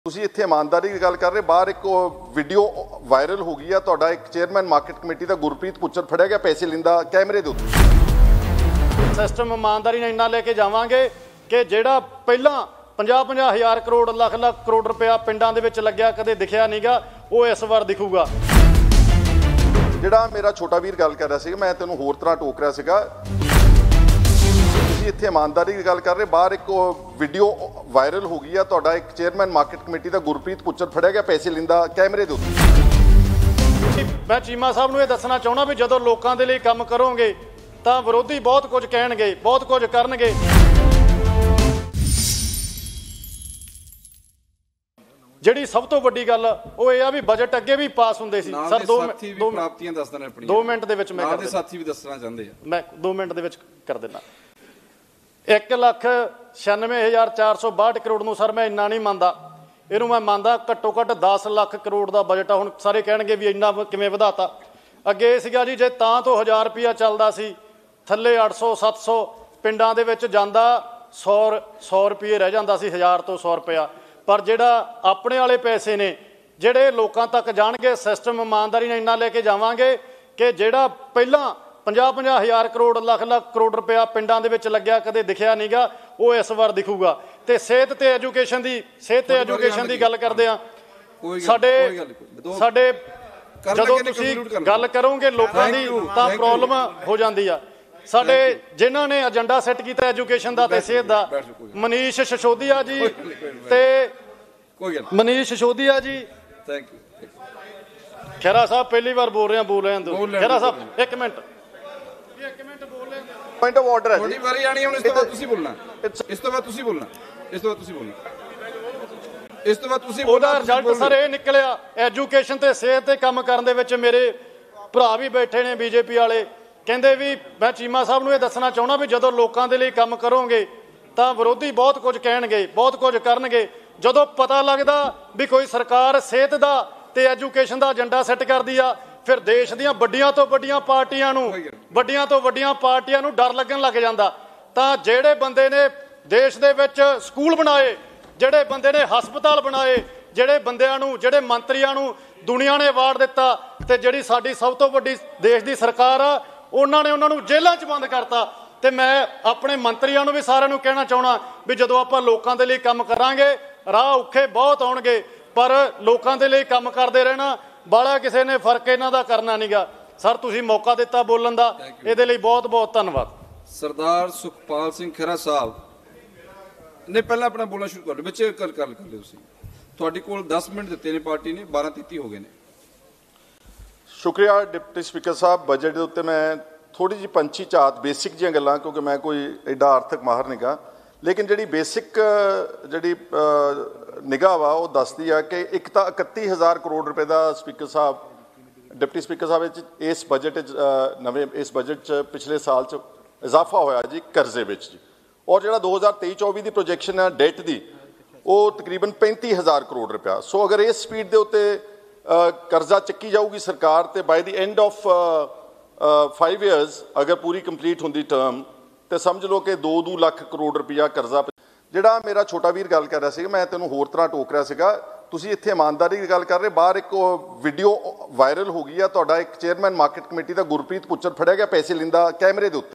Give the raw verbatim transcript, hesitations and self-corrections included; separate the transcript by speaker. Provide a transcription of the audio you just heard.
Speaker 1: ਤੁਸੀਂ ਇੱਥੇ ਇਮਾਨਦਾਰੀ ਦੀ ਗੱਲ ਕਰ ਰਹੇ, ਬਾਹਰ ਇੱਕ ਵੀਡੀਓ ਵਾਇਰਲ ਹੋ ਗਈ ਆ, ਤੁਹਾਡਾ ਇੱਕ ਚੇਅਰਮੈਨ ਮਾਰਕੀਟ ਕਮੇਟੀ ਦਾ ਗੁਰਪ੍ਰੀਤ ਪੁੱਚਰ ਫੜਿਆ ਗਿਆ ਪੈਸੇ ਲੈਂਦਾ ਕੈਮਰੇ ਦੇ ਉੱਤੇ।
Speaker 2: ਸਿਸਟਮ ਇਮਾਨਦਾਰੀ ਨਾਲ ਇੰਨਾ ਲੈ ਕੇ ਜਾਵਾਂਗੇ ਕਿ ਜਿਹੜਾ ਪਹਿਲਾਂ ਪੰਜਾਹ ਪੰਜਾਹ ਹਜ਼ਾਰ ਕਰੋੜ ਲੱਖ ਲੱਖ ਕਰੋੜ ਰੁਪਇਆ ਪਿੰਡਾਂ ਦੇ ਵਿੱਚ ਲੱਗਿਆ ਕਦੇ ਦਿਖਿਆ ਨਹੀਂਗਾ, ਉਹ ਇਸ ਵਾਰ ਦਿਖੂਗਾ।
Speaker 1: ਜਿਹੜਾ ਮੇਰਾ ਛੋਟਾ ਵੀਰ ਗੱਲ ਕਰ ਰਿਹਾ ਸੀ, ਮੈਂ ਤੈਨੂੰ ਹੋਰ ਤਰ੍ਹਾਂ ਟੋਕ ਰਿਹਾ ਸੀਗਾ। ਤੁਸੀਂ ਇੱਥੇ ਇਮਾਨਦਾਰੀ ਦੀ ਗੱਲ ਕਰ ਰਹੇ, ਬਾਹਰ ਇੱਕ ਵੀਡੀਓ ਵਾਇਰਲ ਹੋ ਗਈ ਆ, ਤੁਹਾਡਾ ਇੱਕ ਚੇਅਰਮੈਨ ਮਾਰਕੀਟ ਕਮੇਟੀ ਦਾ ਗੁਰਪ੍ਰੀਤ ਪੁੱਚਰ ਫੜਿਆ ਗਿਆ ਪੈਸੇ ਲੈਂਦਾ ਕੈਮਰੇ ਦੇ ਉੱਤੇ।
Speaker 2: ਮੈਂ ਚੀਮਾ ਸਾਹਿਬ ਨੂੰ ਇਹ ਦੱਸਣਾ ਚਾਹੁੰਦਾ ਵੀ ਜਦੋਂ ਲੋਕਾਂ ਦੇ ਲਈ ਕੰਮ ਕਰੋਗੇ ਤਾਂ ਵਿਰੋਧੀ ਬਹੁਤ ਕੁਝ ਕਹਿਣਗੇ, ਬਹੁਤ ਕੁਝ ਕਰਨਗੇ। ਜਿਹੜੀ ਸਭ ਤੋਂ ਵੱਡੀ ਗੱਲ ਉਹ ਇਹ ਆ ਵੀ ਬਜਟ ਅੱਗੇ ਵੀ ਪਾਸ ਹੁੰਦੇ ਸੀ ਸਰ। ਦੋ
Speaker 3: ਪ੍ਰਾਪਤੀਆਂ ਦੱਸ ਦੇਣਾ ਆਪਣੀਆਂ
Speaker 2: ਦੋ ਮਿੰਟ ਦੇ ਵਿੱਚ ਮੈਂ
Speaker 3: ਕਰਦੇ ਸਾਥੀ ਵੀ ਦੱਸਣਾ ਚਾਹੁੰਦੇ ਆ,
Speaker 2: ਮੈਂ ਦੋ ਮਿੰਟ ਦੇ ਵਿੱਚ ਕਰ ਦਿੰਦਾ। ਇੱਕ ਲੱਖ ਛਿਆਨਵੇਂ ਹਜ਼ਾਰ ਚਾਰ ਸੌ ਬਾਹਠ ਕਰੋੜ ਨੂੰ ਸਰ ਮੈਂ ਇੰਨਾ ਨਹੀਂ ਮੰਨਦਾ, ਇਹਨੂੰ ਮੈਂ ਮੰਨਦਾ ਘੱਟੋ ਘੱਟ ਦਸ ਲੱਖ ਕਰੋੜ ਦਾ ਬਜਟ ਆ। ਹੁਣ ਸਾਰੇ ਕਹਿਣਗੇ ਵੀ ਇੰਨਾ ਕਿਵੇਂ ਵਧਾਤਾ। ਅੱਗੇ ਇਹ ਸੀਗਾ ਜੀ ਜੇ ਤਾਂ ਤੋਂ ਹਜ਼ਾਰ ਰੁਪਇਆ ਚੱਲਦਾ ਸੀ, ਥੱਲੇ ਅੱਠ ਸੌ ਸੱਤ ਸੌ ਪਿੰਡਾਂ ਦੇ ਵਿੱਚ ਜਾਂਦਾ ਸੌ ਸੌ ਰੁਪਏ ਰਹਿ ਜਾਂਦਾ ਸੀ, ਹਜ਼ਾਰ ਤੋਂ ਸੌ ਰੁਪਇਆ। ਪਰ ਜਿਹੜਾ ਆਪਣੇ ਵਾਲੇ ਪੈਸੇ ਨੇ ਜਿਹੜੇ ਲੋਕਾਂ ਤੱਕ ਜਾਣਗੇ, ਸਿਸਟਮ ਇਮਾਨਦਾਰੀ ਨਾਲ ਇੰਨਾ ਲੈ ਕੇ ਜਾਵਾਂਗੇ ਕਿ ਜਿਹੜਾ ਪਹਿਲਾਂ ਪੰਜਾਹ ਪੰਜਾਹ ਹਜ਼ਾਰ ਕਰੋੜ ਲੱਖ ਲੱਖ ਕਰੋੜ ਰੁਪਇਆ ਪਿੰਡਾਂ ਦੇ ਵਿੱਚ ਲੱਗਿਆ ਕਦੇ ਦਿਖਿਆ ਨਹੀਂਗਾ, ਉਹ ਇਸ ਵਾਰ ਦਿਖੂਗਾ। ਤੇ ਸਿਹਤ ਤੇ ਐਜੂਕੇਸ਼ਨ ਦੀ ਸਿਹਤ ਤੇ ਐਜੂਕੇਸ਼ਨ ਦੀ ਗੱਲ ਕਰਦੇ ਆ, ਸਾਡੇ ਸਾਡੇ ਜਦੋਂ ਤੁਸੀਂ ਗੱਲ ਕਰੋਗੇ ਲੋਕਾਂ ਦੀ ਤਾਂ ਪ੍ਰੋਬਲਮ ਹੋ ਜਾਂਦੀ ਆ। ਸਾਡੇ ਜਿਨ੍ਹਾਂ ਨੇ ਏਜੰਡਾ ਸੈੱਟ ਕੀਤਾ ਐਜੂਕੇਸ਼ਨ ਦਾ ਤੇ ਸਿਹਤ ਦਾ, ਮਨੀਸ਼ ਸਿਸੋਦੀਆ ਜੀ ਤੇ ਮਨੀਸ਼ ਸਿਸੋਦੀਆ ਜੀ,
Speaker 3: ਥੈਂਕ ਯੂ।
Speaker 2: ਖਹਿਰਾ ਸਾਹਿਬ ਪਹਿਲੀ ਵਾਰ ਬੋਲ ਰਹੇ ਆ, ਬੋਲ ਰਹੇ ਆ ਖਹਿਰਾ ਸਾਹਿਬ ਇੱਕ ਮਿੰਟ ਇੱਕ ਮਿੰਟ ਬੋਲ ਰਹੇ ਆ।
Speaker 1: ਪੁਆਇੰਟ ਆਫ ਆਰਡਰ ਹੈ
Speaker 3: ਤੁਹਾਡੀ ਵਾਰੀ ਆਣੀ, ਹੁਣ ਇਸ ਤੋਂ ਬਾਅਦ ਤੁਸੀਂ ਬੋਲਣਾ, ਇਸ ਤੋਂ ਬਾਅਦ ਤੁਸੀਂ ਬੋਲਣਾ, ਇਸ ਤੋਂ ਬਾਅਦ ਤੁਸੀਂ ਬੋਲਣਾ, ਇਸ ਤੋਂ ਬਾਅਦ ਤੁਸੀਂ।
Speaker 2: ਉਹਦਾ ਰਿਜ਼ਲਟ ਸਰ ਇਹ ਨਿਕਲਿਆ, ਐਜੂਕੇਸ਼ਨ ਤੇ ਸਿਹਤ ਤੇ ਕੰਮ ਕਰਨ ਦੇ ਵਿੱਚ ਮੇਰੇ ਭਰਾ ਵੀ ਬੈਠੇ ਨੇ ਬੀਜੇਪੀ ਵਾਲੇ, ਕਹਿੰਦੇ ਵੀ ਮੈਂ ਚੀਮਾ ਸਾਹਿਬ ਨੂੰ ਇਹ ਦੱਸਣਾ ਚਾਹੁੰਦਾ ਵੀ ਜਦੋਂ ਲੋਕਾਂ ਦੇ ਲਈ ਕੰਮ ਕਰੋਗੇ ਤਾਂ ਵਿਰੋਧੀ ਬਹੁਤ ਕੁਝ ਕਹਿਣਗੇ, ਬਹੁਤ ਕੁਝ ਕਰਨਗੇ। ਜਦੋਂ ਪਤਾ ਲੱਗਦਾ ਵੀ ਕੋਈ ਸਰਕਾਰ ਸਿਹਤ ਦਾ ਤੇ ਐਜੂਕੇਸ਼ਨ ਦਾ ਏਜੰਡਾ ਸੈੱਟ ਕਰਦੀ ਆ, ਫਿਰ ਦੇਸ਼ ਦੀਆਂ ਵੱਡੀਆਂ ਤੋਂ ਵੱਡੀਆਂ ਪਾਰਟੀਆਂ ਨੂੰ ਵੱਡੀਆਂ ਤੋਂ ਵੱਡੀਆਂ ਪਾਰਟੀਆਂ ਨੂੰ ਡਰ ਲੱਗਣ ਲੱਗ ਜਾਂਦਾ। ਤਾਂ ਜਿਹੜੇ ਬੰਦੇ ਨੇ ਦੇਸ਼ ਦੇ ਵਿੱਚ ਸਕੂਲ ਬਣਾਏ, ਜਿਹੜੇ ਬੰਦੇ ਨੇ ਹਸਪਤਾਲ ਬਣਾਏ, ਜਿਹੜੇ ਬੰਦਿਆਂ ਨੂੰ ਜਿਹੜੇ ਮੰਤਰੀਆਂ ਨੂੰ ਦੁਨੀਆ ਨੇ ਅਵਾਰਡ ਦਿੱਤਾ, ਤੇ ਜਿਹੜੀ ਸਾਡੀ ਸਭ ਤੋਂ ਵੱਡੀ ਦੇਸ਼ ਦੀ ਸਰਕਾਰ ਆ ਉਹਨਾਂ ਨੇ ਉਹਨਾਂ ਨੂੰ ਜੇਲ੍ਹਾਂ 'ਚ ਬੰਦ ਕਰਤਾ। ਤੇ ਮੈਂ ਆਪਣੇ ਮੰਤਰੀਆਂ ਨੂੰ ਵੀ ਸਾਰਿਆਂ ਨੂੰ ਕਹਿਣਾ ਚਾਹੁੰਦਾ ਵੀ ਜਦੋਂ ਆਪਾਂ ਲੋਕਾਂ ਦੇ ਲਈ ਕੰਮ ਕਰਾਂਗੇ ਰਾਹ ਔਖੇ ਬਹੁਤ ਆਉਣਗੇ, ਪਰ ਲੋਕਾਂ ਦੇ ਲਈ ਕੰਮ ਕਰਦੇ ਰਹਿਣਾ, ਬਾਹਲਾ ਕਿਸੇ ਨੇ ਫਰਕ ਇਹਨਾਂ ਦਾ ਕਰਨਾ ਨਹੀਂਗਾ। ਸਰ ਤੁਸੀਂ ਮੌਕਾ ਦਿੱਤਾ ਬੋਲਣ ਦਾ, ਇਹਦੇ ਲਈ ਬਹੁਤ ਬਹੁਤ ਧੰਨਵਾਦ।
Speaker 3: ਸਰਦਾਰ ਸੁਖਪਾਲ ਸਿੰਘ ਖਹਿਰਾ ਸਾਹਿਬ ਨੇ ਪਹਿਲਾਂ ਆਪਣਾ ਬੋਲਣਾ ਸ਼ੁਰੂ ਕਰ ਲਿਆ, ਵਿੱਚ ਗੱਲ ਕਰ ਲਿਓ ਤੁਸੀਂ। ਤੁਹਾਡੇ ਕੋਲ ਦਸ ਮਿੰਟ ਦਿੱਤੇ ਨੇ ਪਾਰਟੀ ਨੇ, ਬਾਰਾਂ ਤੀਤੀ ਹੋ ਗਏ ਨੇ।
Speaker 1: ਸ਼ੁਕਰੀਆ ਡਿਪਟੀ ਸਪੀਕਰ ਸਾਹਿਬ। ਬਜਟ ਦੇ ਉੱਤੇ ਮੈਂ ਥੋੜ੍ਹੀ ਜਿਹੀ ਪੰਛੀ ਝਾਤ ਬੇਸਿਕ ਜਿਹੀਆਂ ਗੱਲਾਂ, ਕਿਉਂਕਿ ਮੈਂ ਕੋਈ ਐਡਾ ਆਰਥਿਕ ਮਾਹਰ ਨਿਗਾ, ਲੇਕਿਨ ਜਿਹੜੀ ਬੇਸਿਕ ਜਿਹੜੀ ਨਿਗਾਹ ਵਾ ਉਹ ਦੱਸਦੀ ਆ ਕਿ ਇੱਕ ਤਾਂ ਇਕੱਤੀ ਹਜ਼ਾਰ ਕਰੋੜ ਰੁਪਏ ਦਾ ਸਪੀਕਰ ਸਾਹਿਬ ਡਿਪਟੀ ਸਪੀਕਰ ਸਾਹਿਬ ਵਿੱਚ ਇਸ ਬਜਟ 'ਚ ਨਵੇਂ ਇਸ ਬਜਟ 'ਚ ਪਿਛਲੇ ਸਾਲ 'ਚ ਇਜ਼ਾਫਾ ਹੋਇਆ ਜੀ ਕਰਜ਼ੇ ਵਿੱਚ ਜੀ। ਔਰ ਜਿਹੜਾ ਦੋ ਹਜ਼ਾਰ ਤੇਈ ਚੌਵੀ ਦੀ ਪ੍ਰੋਜੈਕਸ਼ਨ ਹੈ ਡੈਟ ਦੀ, ਉਹ ਤਕਰੀਬਨ ਪੈਂਤੀ ਹਜ਼ਾਰ ਕਰੋੜ ਰੁਪਇਆ। ਸੋ ਅਗਰ ਇਸ ਸਪੀਡ ਦੇ ਉੱਤੇ ਕਰਜ਼ਾ ਚੱਕੀ ਜਾਊਗੀ ਸਰਕਾਰ, ਤੇ by the end of five years ਅਗਰ ਪੂਰੀ ਕੰਪਲੀਟ ਹੁੰਦੀ ਟਰਮ, ਤੇ ਸਮਝ ਲਓ ਕਿ ਦੋ ਦੋ ਲੱਖ ਕਰੋੜ ਰੁਪਇਆ ਕਰਜ਼ਾ। ਜਿਹੜਾ ਮੇਰਾ ਛੋਟਾ ਵੀਰ ਗੱਲ ਕਰ ਰਿਹਾ ਸੀਗਾ, ਮੈਂ ਤੈਨੂੰ ਹੋਰ ਤਰ੍ਹਾਂ ਟੋਕ ਰਿਹਾ ਸੀਗਾ। ਤੁਸੀਂ ਇੱਥੇ ਇਮਾਨਦਾਰੀ ਦੀ ਗੱਲ ਕਰ ਰਹੇ, ਬਾਹਰ ਇੱਕ ਵੀਡੀਓ ਵਾਇਰਲ ਹੋ ਗਈ ਆ, ਤੁਹਾਡਾ ਇੱਕ ਚੇਅਰਮੈਨ ਮਾਰਕੀਟ ਕਮੇਟੀ ਦਾ ਗੁਰਪ੍ਰੀਤ ਪੁੱਚਰ ਫੜਿਆ ਗਿਆ ਪੈਸੇ ਲੈਂਦਾ ਕੈਮਰੇ ਦੇ ਉੱਤੇ।